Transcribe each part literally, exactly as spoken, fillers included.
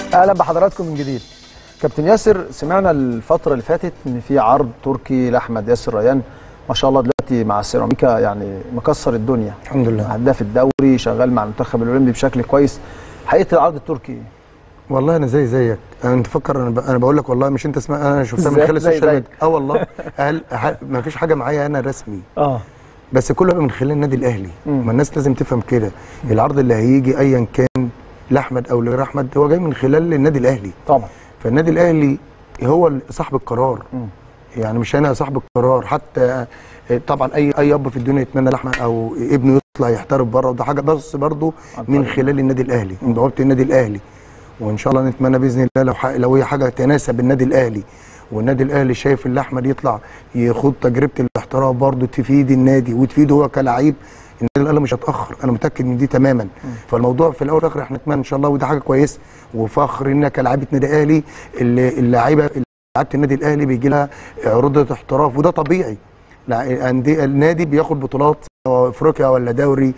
اهلا بحضراتكم من جديد. كابتن ياسر، سمعنا الفتره اللي فاتت ان في عرض تركي لاحمد ياسر ريان، ما شاء الله دلوقتي مع سيراميكا يعني مكسر الدنيا الحمد لله، هداف الدوري، شغال مع المنتخب الاولمبي بشكل كويس. حقيقه العرض التركي والله انا زي زيك، انا تفكر انا, ب... أنا بقول لك والله مش انت اسمع، انا شفتها من خلال السوشيال ميديا. اه والله هل... ما فيش حاجه معايا انا رسمي، اه بس كله من خلال النادي الاهلي. ما الناس لازم تفهم كده، العرض اللي هيجي ايا كان لاحمد او لغير احمد هو جاي من خلال النادي الاهلي طبعا. فالنادي الاهلي هو صاحب القرار، م. يعني مش انا صاحب القرار. حتى طبعا اي اي اب في الدنيا يتمنى لاحمد او ابنه يطلع يحترف بره، وده حاجه بس برضه من خلال النادي الاهلي، من بوابه النادي الاهلي. وان شاء الله نتمنى باذن الله لو لو هي حاجه تناسب النادي الاهلي، والنادي الاهلي شايف ان احمد يطلع يخوض تجربه الاحتراف برضه تفيد النادي وتفيده هو كلاعب، النادي الاهلي مش هتاخر، انا متاكد من دي تماما. م. فالموضوع في الاول والاخر احنا نتمنى ان شاء الله، وده حاجه كويسه وفخر ان كلاعيبه نادي الاهلي اللاعيبه لعيبه النادي الاهلي بيجي لها عروض احتراف، وده طبيعي. النادي بياخد بطولات افريقيا ولا دوري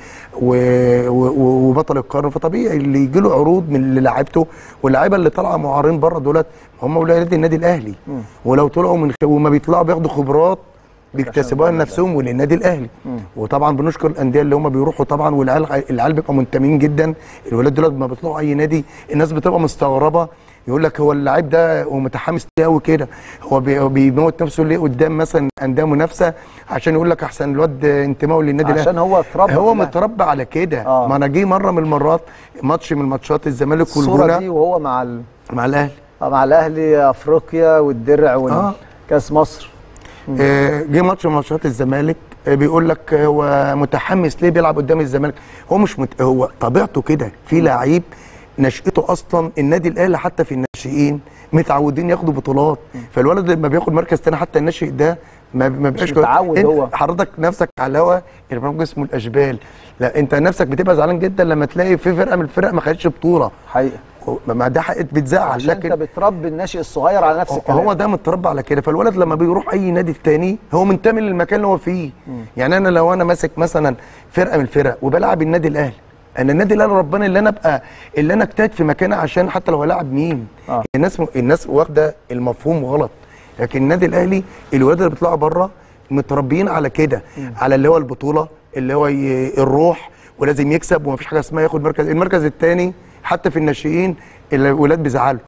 وبطل القرن، فطبيعي اللي يجي له عروض من لعيبته، واللعيبه اللي طالعه معارين بره دولت هم اولاد النادي الاهلي. م. ولو طلعوا من وما بيطلعوا بياخدوا خبرات بيكتسبوها لنفسهم وللنادي الاهلي. م. وطبعا بنشكر الانديه اللي هم بيروحوا طبعا، والعيال العيال بيبقوا منتمين جدا. الولاد دول لما بيطلعوا اي نادي الناس بتبقى مستغربه، يقول لك هو اللاعب ده هو متحمس قوي كده، هو بيموت نفسه ليه قدام مثلا انديه منافسه عشان يقول لك احسن الواد انتمائه للنادي الاهلي، عشان هو اتربى هو متربى على كده. آه. ما انا جه مره من المرات ماتش من ماتشات الزمالك والجونه الصوره دي وهو مع ال... مع الاهلي آه مع الاهلي افريقيا والدرع وكاس آه. مصر. آه جه ماتش من ماتشات الزمالك، آه بيقول لك هو متحمس ليه بيلعب قدام الزمالك، هو مش مت... هو طبيعته كده. في لعيب نشأته اصلا النادي الاهلي حتى في الناشئين متعودين ياخدوا بطولات، فالولد لما بياخد مركز ثاني حتى الناشئ ده ما ما بيبقاش متعود. هو حضرتك نفسك على الهوا البرنامج اسمه الاشبال، لا انت نفسك بتبقى زعلان جدا لما تلاقي في فرقه من الفرق ما خدتش بطوله حقيقه، ما ده حق بتزعل، عشان لكن انت بتربي الناشئ الصغير على نفس الكلام، هو ده متربى على كده. فالولد لما بيروح اي نادي تاني هو منتمي للمكان اللي هو فيه. م. يعني انا لو انا ماسك مثلا فرقه من الفرق وبلعب النادي الاهلي، انا النادي الاهلي ربنا اللي انا ابقى اللي انا اجتهد في مكاني، عشان حتى لو هلاعب مين. آه. الناس الناس واخده المفهوم غلط، لكن النادي الاهلي الولاد اللي بيطلعوا بره متربيين على كده، على اللي هو البطوله، اللي هو الروح، ولازم يكسب، ومفيش حاجه اسمها ياخد مركز المركز الثاني. حتى في الناشئين الولاد بيزعلوا